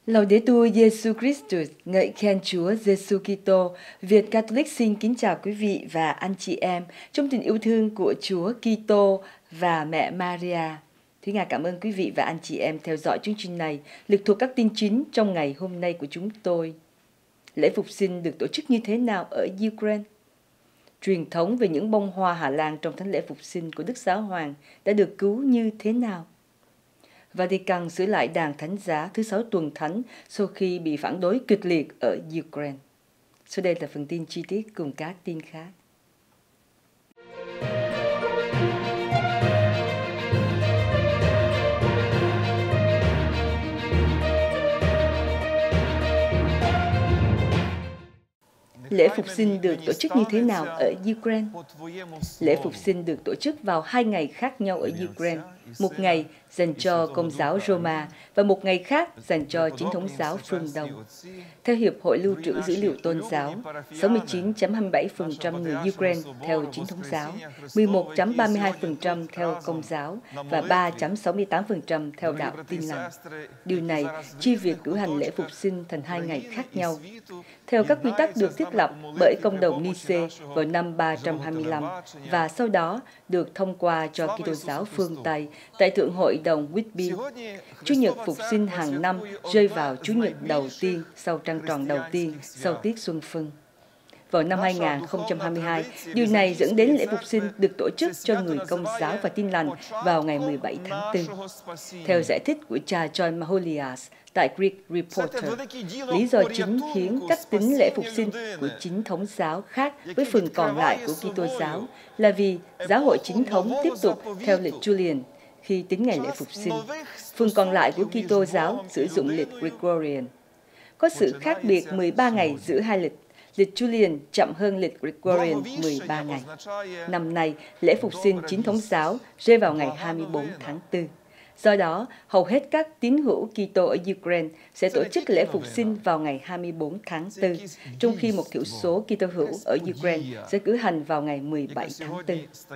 Laudetur Jesus Christus, ngợi khen Chúa Giêsu Kitô. Việt Catholic xin kính chào quý vị và anh chị em trong tình yêu thương của Chúa Kitô và mẹ Maria. Thúy Nga cảm ơn quý vị và anh chị em theo dõi chương trình này, lực thuộc các tin chính trong ngày hôm nay của chúng tôi. Lễ Phục sinh được tổ chức như thế nào ở Ukraine? Truyền thống về những bông hoa Hà Lan trong thánh lễ Phục sinh của Đức Giáo Hoàng đã được cứu như thế nào? Vatican sửa lại đàn thánh giá thứ 6 tuần thánh sau khi bị phản đối kịch liệt ở Ukraine. Sau đây là phần tin chi tiết cùng các tin khác. Lễ Phục sinh được tổ chức như thế nào ở Ukraine? Lễ Phục sinh được tổ chức vào 2 ngày khác nhau ở Ukraine, một ngày dành cho Công giáo Roma và một ngày khác dành cho Chính thống giáo phương Đông. Theo Hiệp hội Lưu trữ Dữ liệu Tôn giáo, 69,27% người Ukraine theo Chính thống giáo, 11,32% theo Công giáo và 3,68% theo đạo Tin lành. Điều này chia việc cử hành lễ Phục sinh thành 2 ngày khác nhau. Theo các quy tắc được thiết lập bởi Công đồng Nice vào năm 325 và sau đó được thông qua cho Kitô giáo phương Tây tại Thượng hội đồng Whitby. Chủ nhật Phục sinh hàng năm rơi vào Chủ nhật đầu tiên sau trăng tròn đầu tiên sau tiết Xuân Phân. Vào năm 2022, điều này dẫn đến lễ Phục sinh được tổ chức cho người Công giáo và Tin lành vào ngày 17 tháng 4. Theo giải thích của cha John Maholias tại Greek Reporter, lý do chính khiến cách tính lễ Phục sinh của Chính thống giáo khác với phần còn lại của Kitô giáo là vì giáo hội Chính thống tiếp tục theo lịch Julian khi tính ngày lễ Phục sinh. Phần còn lại của Kitô giáo sử dụng lịch Gregorian. Có sự khác biệt 13 ngày giữa hai lịch. Lịch Julian chậm hơn lịch Gregorian 13 ngày. Năm nay, lễ Phục sinh Chính thống giáo rơi vào ngày 24 tháng 4. Do đó, hầu hết các tín hữu Kitô ở Ukraine sẽ tổ chức lễ Phục sinh vào ngày 24 tháng 4, trong khi một thiểu số Kitô hữu ở Ukraine sẽ cử hành vào ngày 17 tháng 4.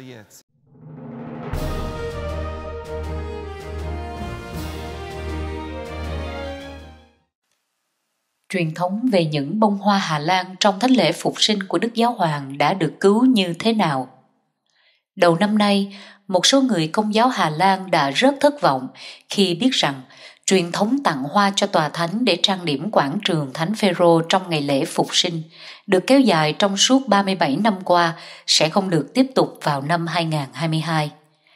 Truyền thống về những bông hoa Hà Lan trong thánh lễ Phục sinh của Đức Giáo Hoàng đã được cứu như thế nào? Đầu năm nay, một số người Công giáo Hà Lan đã rất thất vọng khi biết rằng truyền thống tặng hoa cho tòa thánh để trang điểm quảng trường Thánh Phêrô trong ngày lễ Phục sinh được kéo dài trong suốt 37 năm qua sẽ không được tiếp tục vào năm 2022.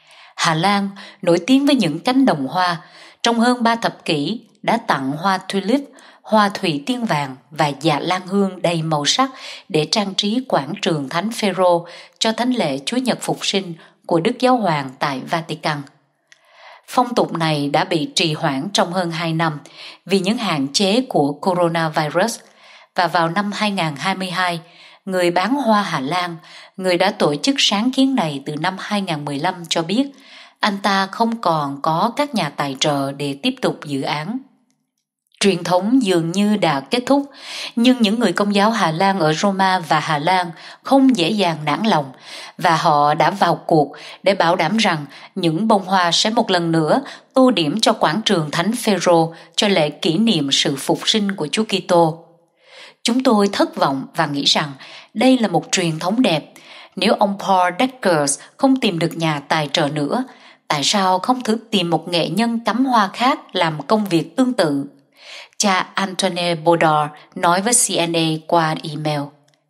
Hà Lan, nổi tiếng với những cánh đồng hoa, trong hơn 3 thập kỷ đã tặng hoa tulip, hoa thủy tiên vàng và dạ lan hương đầy màu sắc để trang trí quảng trường Thánh Phêrô cho thánh lễ Chúa Nhật Phục sinh của Đức Giáo Hoàng tại Vatican. Phong tục này đã bị trì hoãn trong hơn 2 năm vì những hạn chế của coronavirus, và vào năm 2022, người bán hoa Hà Lan, người đã tổ chức sáng kiến này từ năm 2015 cho biết anh ta không còn có các nhà tài trợ để tiếp tục dự án. Truyền thống dường như đã kết thúc, nhưng những người Công giáo Hà Lan ở Roma và Hà Lan không dễ dàng nản lòng, và họ đã vào cuộc để bảo đảm rằng những bông hoa sẽ một lần nữa tô điểm cho quảng trường Thánh Phêrô cho lễ kỷ niệm sự phục sinh của Chúa Kitô. Chúng tôi thất vọng và nghĩ rằng đây là một truyền thống đẹp. Nếu ông Paul Deckers không tìm được nhà tài trợ nữa, tại sao không thử tìm một nghệ nhân cắm hoa khác làm công việc tương tự? Cha Antoine Baudard nói với CNA qua email.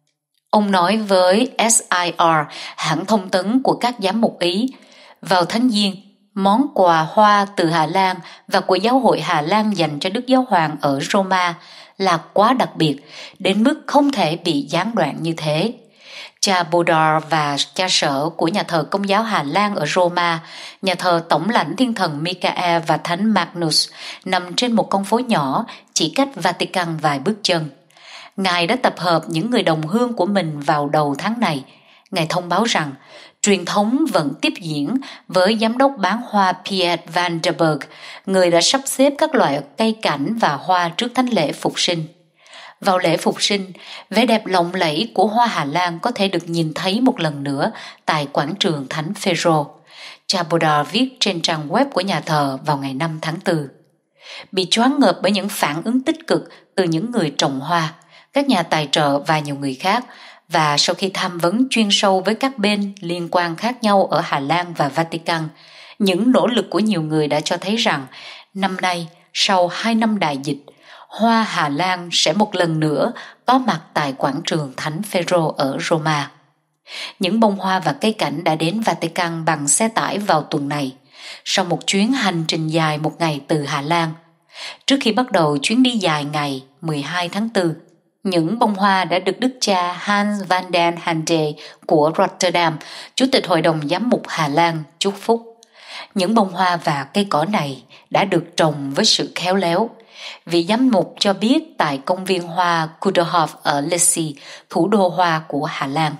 Ông nói với SIR, hãng thông tấn của các giám mục Ý, vào tháng Giêng, món quà hoa từ Hà Lan và của Giáo hội Hà Lan dành cho Đức Giáo Hoàng ở Roma là quá đặc biệt, đến mức không thể bị gián đoạn như thế. Cha Baudard và cha sở của nhà thờ Công giáo Hà Lan ở Roma, nhà thờ Tổng lãnh Thiên thần Michael và Thánh Magnus, nằm trên một con phố nhỏ chỉ cách Vatican vài bước chân. Ngài đã tập hợp những người đồng hương của mình vào đầu tháng này. Ngài thông báo rằng truyền thống vẫn tiếp diễn với giám đốc bán hoa Piet van der Berg, người đã sắp xếp các loại cây cảnh và hoa trước thánh lễ Phục sinh. Vào lễ Phục sinh, vẻ đẹp lộng lẫy của hoa Hà Lan có thể được nhìn thấy một lần nữa tại quảng trường Thánh Phêrô. Cha Baudard viết trên trang web của nhà thờ vào ngày 5 tháng 4. bị choáng ngợp bởi những phản ứng tích cực từ những người trồng hoa, các nhà tài trợ và nhiều người khác. Và sau khi tham vấn chuyên sâu với các bên liên quan khác nhau ở Hà Lan và Vatican, những nỗ lực của nhiều người đã cho thấy rằng năm nay, sau 2 năm đại dịch, hoa Hà Lan sẽ một lần nữa có mặt tại quảng trường Thánh Phêrô ở Roma. Những bông hoa và cây cảnh đã đến Vatican bằng xe tải vào tuần này, sau một chuyến hành trình dài 1 ngày từ Hà Lan. Trước khi bắt đầu chuyến đi dài ngày 12 tháng 4, những bông hoa đã được Đức cha Hans van den Hande của Rotterdam, Chủ tịch Hội đồng Giám mục Hà Lan, chúc phúc. Những bông hoa và cây cỏ này đã được trồng với sự khéo léo. Vị giám mục cho biết tại công viên hoa Kuderhof ở Lissy, thủ đô hoa của Hà Lan.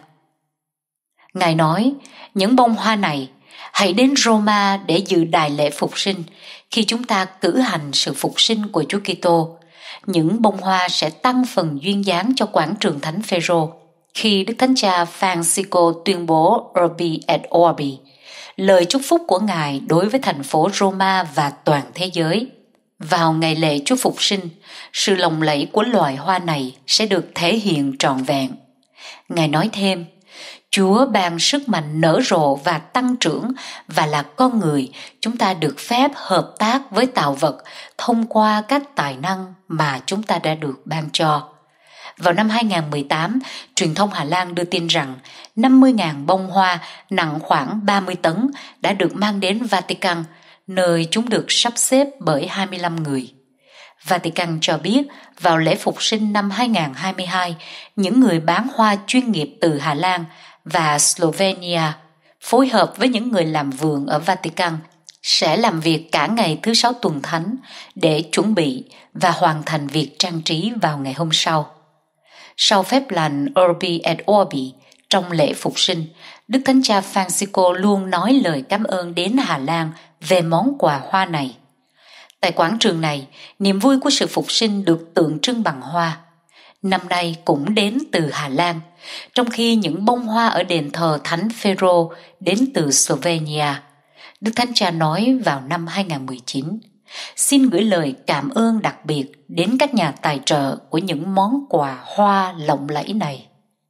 Ngài nói, những bông hoa này hãy đến Roma để dự đại lễ phục sinh khi chúng ta cử hành sự phục sinh của Chúa Kitô. Những bông hoa sẽ tăng phần duyên dáng cho quảng trường Thánh Phêrô khi Đức Thánh Cha Francisco tuyên bố Urbi et Orbi, lời chúc phúc của Ngài đối với thành phố Roma và toàn thế giới. Vào ngày lễ Chúa Phục sinh, sự lộng lẫy của loài hoa này sẽ được thể hiện trọn vẹn. Ngài nói thêm, Chúa ban sức mạnh nở rộ và tăng trưởng, và là con người, chúng ta được phép hợp tác với tạo vật thông qua các tài năng mà chúng ta đã được ban cho. Vào năm 2018, truyền thông Hà Lan đưa tin rằng 50.000 bông hoa nặng khoảng 30 tấn đã được mang đến Vatican, nơi chúng được sắp xếp bởi 25 người. Vatican cho biết vào lễ phục sinh năm 2022, những người bán hoa chuyên nghiệp từ Hà Lan và Slovenia phối hợp với những người làm vườn ở Vatican sẽ làm việc cả ngày thứ 6 tuần thánh để chuẩn bị và hoàn thành việc trang trí vào ngày hôm sau. Sau phép lành Urbi et Orbi trong lễ phục sinh, Đức Thánh Cha Francisco luôn nói lời cảm ơn đến Hà Lan về món quà hoa này. Tại quảng trường này, niềm vui của sự phục sinh được tượng trưng bằng hoa. Năm nay cũng đến từ Hà Lan, trong khi những bông hoa ở đền thờ Thánh Phêrô đến từ Slovenia. Đức Thánh Cha nói vào năm 2019, xin gửi lời cảm ơn đặc biệt đến các nhà tài trợ của những món quà hoa lộng lẫy này.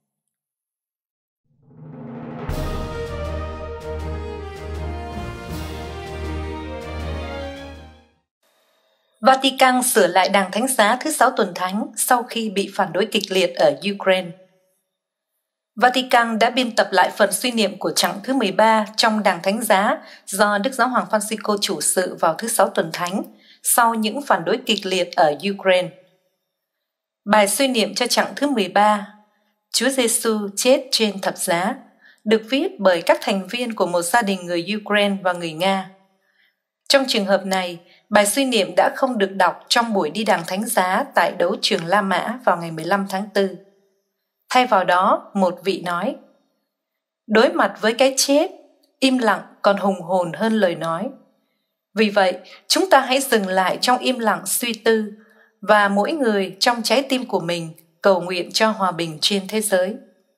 Vatican sửa lại đàn thánh giá thứ 6 tuần thánh sau khi bị phản đối kịch liệt ở Ukraine. Vatican đã biên tập lại phần suy niệm của chặng thứ 13 trong đàn thánh giá do Đức Giáo hoàng Francisco chủ sự vào thứ 6 tuần thánh sau những phản đối kịch liệt ở Ukraine. Bài suy niệm cho chặng thứ 13, Chúa Giêsu chết trên thập giá, được viết bởi các thành viên của một gia đình người Ukraine và người Nga. Trong trường hợp này, bài suy niệm đã không được đọc trong buổi đi đàn thánh giá tại đấu trường La Mã vào ngày 15 tháng 4. Thay vào đó, một vị nói, đối mặt với cái chết, im lặng còn hùng hồn hơn lời nói. Vì vậy, chúng ta hãy dừng lại trong im lặng suy tư và mỗi người trong trái tim của mình cầu nguyện cho hòa bình trên thế giới.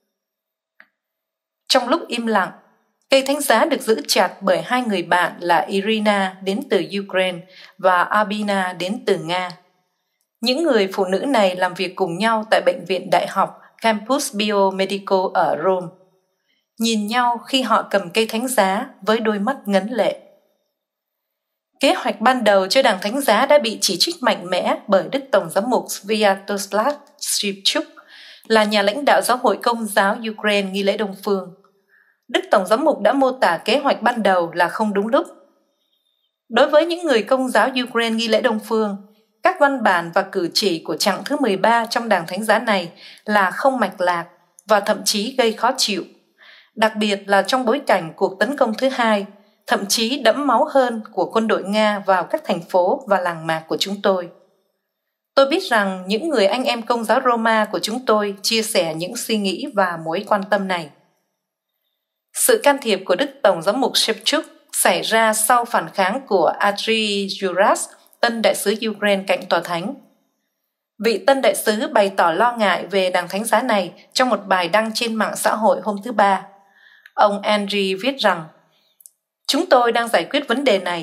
Trong lúc im lặng, cây thánh giá được giữ chặt bởi 2 người bạn là Irina đến từ Ukraine và Albina đến từ Nga. Những người phụ nữ này làm việc cùng nhau tại Bệnh viện Đại học Campus Biomedical ở Rome. Nhìn nhau khi họ cầm cây thánh giá với đôi mắt ngấn lệ. Kế hoạch ban đầu cho đàn thánh giá đã bị chỉ trích mạnh mẽ bởi Đức Tổng giám mục Sviatoslav Shevchuk, là nhà lãnh đạo giáo hội Công giáo Ukraine nghi lễ Đông Phương. Đức Tổng giám mục đã mô tả kế hoạch ban đầu là không đúng lúc. Đối với những người Công giáo Ukraine nghi lễ Đông Phương, các văn bản và cử chỉ của chặng thứ 13 trong đàn thánh giá này là không mạch lạc và thậm chí gây khó chịu, đặc biệt là trong bối cảnh cuộc tấn công thứ 2, thậm chí đẫm máu hơn của quân đội Nga vào các thành phố và làng mạc của chúng tôi. Tôi biết rằng những người anh em Công giáo Roma của chúng tôi chia sẻ những suy nghĩ và mối quan tâm này. Sự can thiệp của Đức Tổng giám mục Shevchuk xảy ra sau phản kháng của Andriy Yuras, tân đại sứ Ukraine cạnh tòa thánh. Vị tân đại sứ bày tỏ lo ngại về đàn thánh giá này trong một bài đăng trên mạng xã hội hôm thứ Ba. Ông Andriy viết rằng, chúng tôi đang giải quyết vấn đề này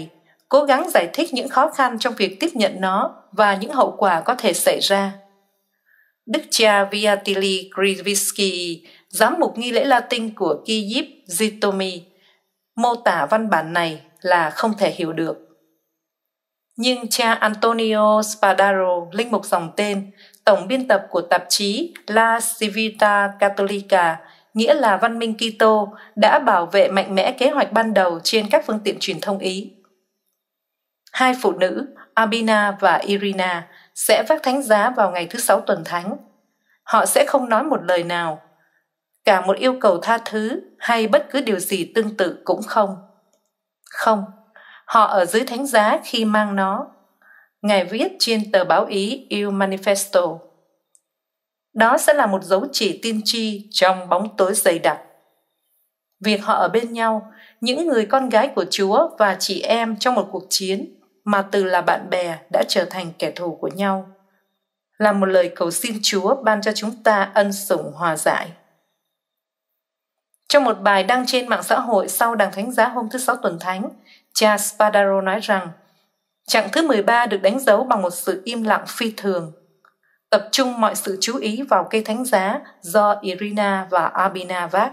cố gắng giải thích những khó khăn trong việc tiếp nhận nó và những hậu quả có thể xảy ra. Đức cha Viatili Krivitsky, giám mục nghi lễ Latin của Kyiv Zhytomyr, mô tả văn bản này là không thể hiểu được. Nhưng cha Antonio Spadaro, linh mục dòng tên, tổng biên tập của tạp chí La Civita Cattolica, nghĩa là Văn minh Kitô, đã bảo vệ mạnh mẽ kế hoạch ban đầu trên các phương tiện truyền thông Ý. Hai phụ nữ, Albina và Irina, sẽ vác thánh giá vào ngày thứ Sáu tuần thánh. Họ sẽ không nói một lời nào, cả một yêu cầu tha thứ hay bất cứ điều gì tương tự cũng không. Không, họ ở dưới thánh giá khi mang nó. Ngài viết trên tờ báo Ý Il Manifesto. Đó sẽ là một dấu chỉ tiên tri trong bóng tối dày đặc. Việc họ ở bên nhau, những người con gái của Chúa và chị em trong một cuộc chiến mà từ là bạn bè đã trở thành kẻ thù của nhau, là một lời cầu xin Chúa ban cho chúng ta ân sủng hòa giải. Trong một bài đăng trên mạng xã hội sau đàng thánh giá hôm thứ Sáu tuần thánh, cha Spadaro nói rằng chặng thứ 13 được đánh dấu bằng một sự im lặng phi thường, tập trung mọi sự chú ý vào cây thánh giá do Irina và Albina vác.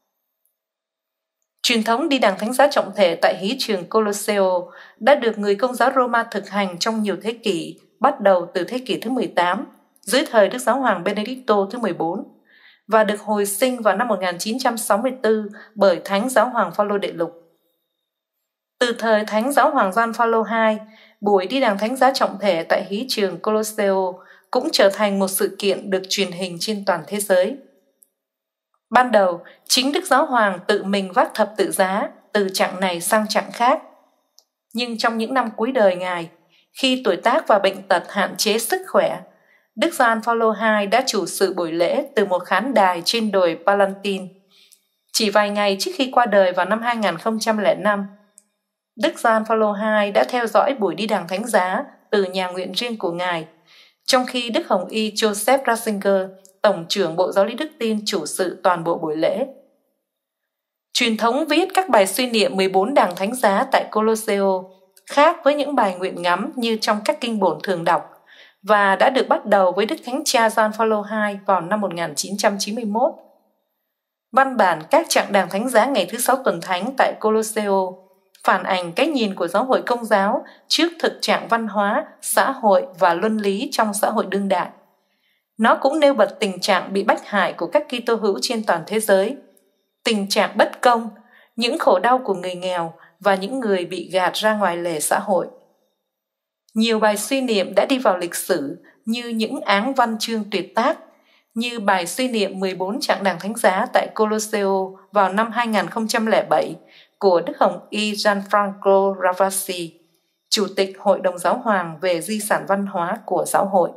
Truyền thống đi đàng thánh giá trọng thể tại hí trường Colosseo đã được người Công giáo Roma thực hành trong nhiều thế kỷ, bắt đầu từ thế kỷ thứ 18, dưới thời Đức Giáo hoàng Benedicto thứ 14, và được hồi sinh vào năm 1964 bởi Thánh Giáo hoàng Phaolô đệ lục. Từ thời Thánh Giáo hoàng Gioan Phaolô II, buổi đi đàng thánh giá trọng thể tại hí trường Colosseo cũng trở thành một sự kiện được truyền hình trên toàn thế giới. Ban đầu, chính Đức Giáo hoàng tự mình vác thập tự giá từ chặng này sang chặng khác. Nhưng trong những năm cuối đời Ngài, khi tuổi tác và bệnh tật hạn chế sức khỏe, Đức Gioan Phaolô II đã chủ sự buổi lễ từ một khán đài trên đồi Palatine. Chỉ vài ngày trước khi qua đời vào năm 2005, Đức Gioan Phaolô II đã theo dõi buổi đi đàng thánh giá từ nhà nguyện riêng của Ngài, trong khi Đức Hồng Y Joseph Ratzinger, Tổng trưởng Bộ Giáo lý Đức Tin, chủ sự toàn bộ buổi lễ. Truyền thống viết các bài suy niệm 14 đàng thánh giá tại Colosseo khác với những bài nguyện ngắm như trong các kinh bổn thường đọc, và đã được bắt đầu với Đức Thánh Cha Gioan Phaolô II vào năm 1991. Văn bản các chặng đàng thánh giá ngày thứ Sáu tuần thánh tại Colosseo phản ảnh cái nhìn của giáo hội Công giáo trước thực trạng văn hóa, xã hội và luân lý trong xã hội đương đại. Nó cũng nêu bật tình trạng bị bách hại của các Kitô hữu trên toàn thế giới, tình trạng bất công, những khổ đau của người nghèo và những người bị gạt ra ngoài lề xã hội. Nhiều bài suy niệm đã đi vào lịch sử như những áng văn chương tuyệt tác, như bài suy niệm 14 chặng đàng thánh giá tại Colosseo vào năm 2007 của Đức Hồng Y Gianfranco Ravasi, Chủ tịch Hội đồng Giáo hoàng về di sản văn hóa của giáo hội.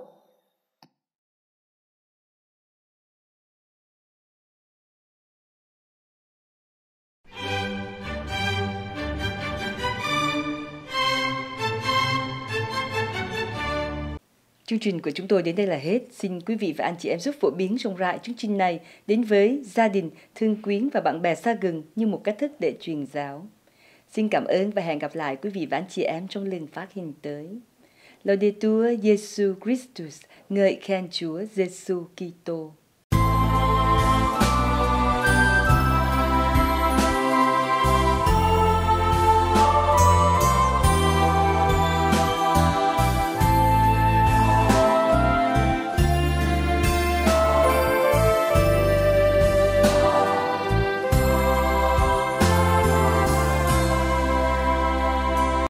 Chương trình của chúng tôi đến đây là hết. Xin quý vị và anh chị em giúp phổ biến rộng rãi chương trình này đến với gia đình, thương quyến và bạn bè xa gần như một cách thức để truyền giáo. Xin cảm ơn và hẹn gặp lại quý vị và anh chị em trong lần phát hình tới. Laudetur Jesu Christus, ngợi khen Chúa Giêsu Kitô.